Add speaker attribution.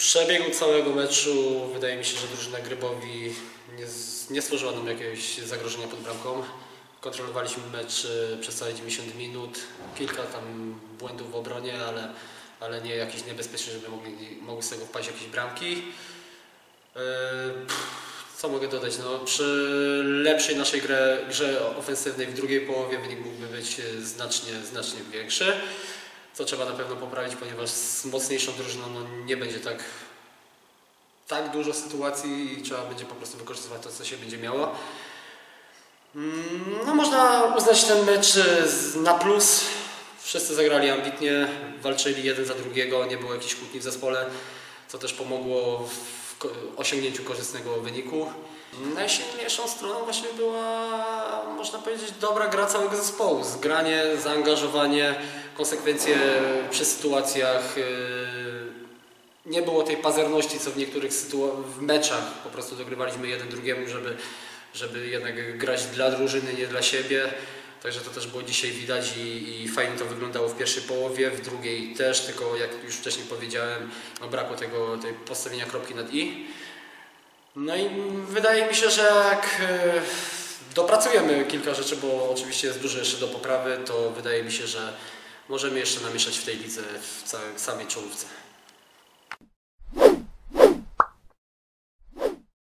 Speaker 1: przebiegu całego meczu wydaje mi się, że drużyna Grybowi nie stworzyła nam jakiegoś zagrożenia pod bramką. Kontrolowaliśmy mecz przez całe 90 minut. Kilka tam błędów w obronie, ale nie jakieś niebezpieczne, żeby mogły z tego wpaść jakieś bramki. Co mogę dodać? No, przy lepszej naszej grze ofensywnej w drugiej połowie wynik mógłby być znacznie większy. Co trzeba na pewno poprawić, ponieważ z mocniejszą drużyną nie będzie tak dużo sytuacji i trzeba będzie po prostu wykorzystywać to, co się będzie miało. No, można uznać ten mecz na plus. Wszyscy zagrali ambitnie, walczyli jeden za drugiego, nie było jakichś kłótni w zespole, co też pomogło w osiągnięciu korzystnego wyniku. Najsilniejszą stroną właśnie była, można powiedzieć, dobra gra całego zespołu. Zgranie, zaangażowanie, konsekwencje przy sytuacjach. Nie było tej pazerności, co w niektórych meczach. Po prostu dogrywaliśmy jeden drugiemu, żeby jednak grać dla drużyny, nie dla siebie. Także to też było dzisiaj widać i fajnie to wyglądało w pierwszej połowie, w drugiej też, tylko jak już wcześniej powiedziałem, no brakło tej postawienia kropki nad i. No i wydaje mi się, że jak dopracujemy kilka rzeczy, bo oczywiście jest dużo jeszcze do poprawy, to wydaje mi się, że możemy jeszcze namieszać w tej lidze w samej czołówce.